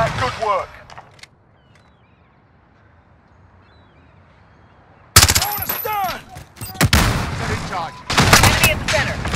that. Good work. On a stun! Set in charge. Enemy at the center.